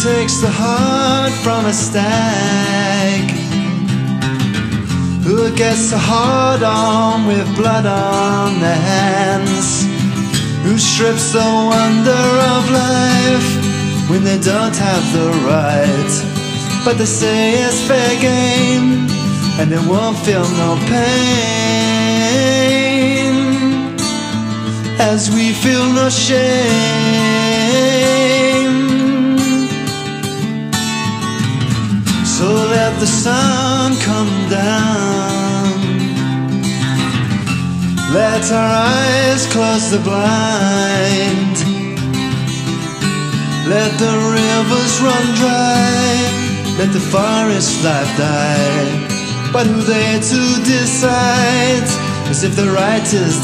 takes the heart from a stag? Who gets a hard on with blood on their hands? Who strips the wonder of life when they don't have the right? But they say it's fair game and they won't feel no pain, as we feel no shame. So let the sun come down, let our eyes close the blind, let the rivers run dry, let the forest life die. But who they to decide, as if the right is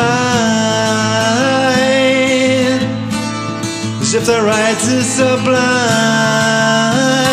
divine, as if the right is sublime.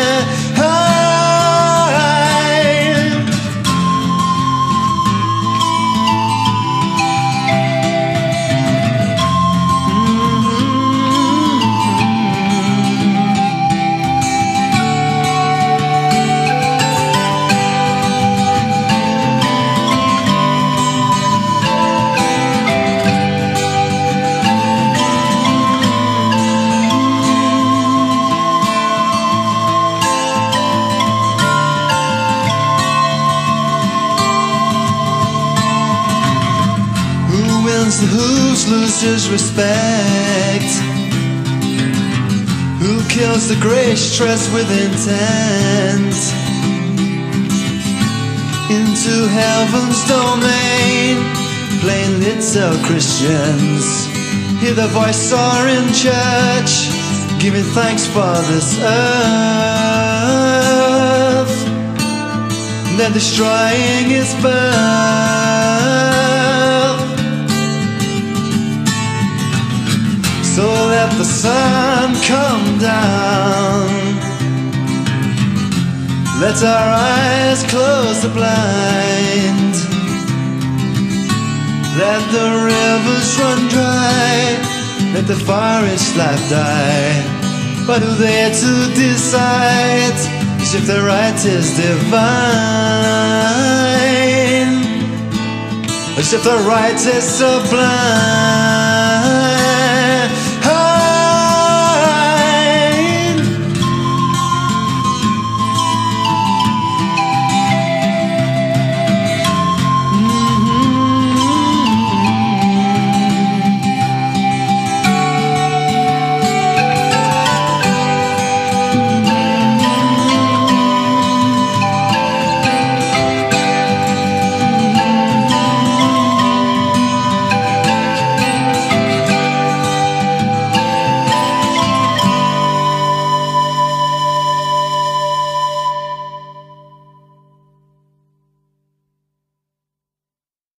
The hooves loses respect. Who kills the grace trust with intent? Into heaven's domain, plain little Christians hear the voice soar in church, giving thanks for this earth, then destroying its birth. So let the sun come down, let our eyes close the blind, let the rivers run dry, let the forest life die. But who they to decide, as if the right is divine, as if the right is sublime.